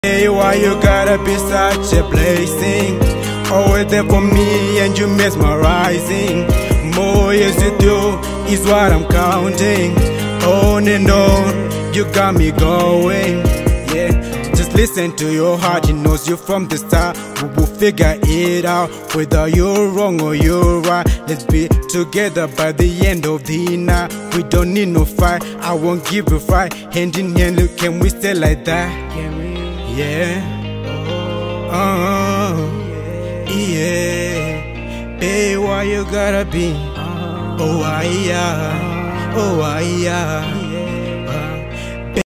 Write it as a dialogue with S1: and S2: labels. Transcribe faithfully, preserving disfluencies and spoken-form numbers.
S1: Hey, why you gotta be such a blessing? Always there for me and you mesmerizing. More years you do is what I'm counting. On and on, you got me going. Yeah, just listen to your heart, it knows you from the start. We will figure it out, whether you're wrong or you're right. Let's be together by the end of the night. We don't need no fight, I won't give a fight. Hand in hand, look, can we stay like that? Yeah, oh, yeah. Babe, why you gotta be? Oh, I, yeah, oh, I, yeah.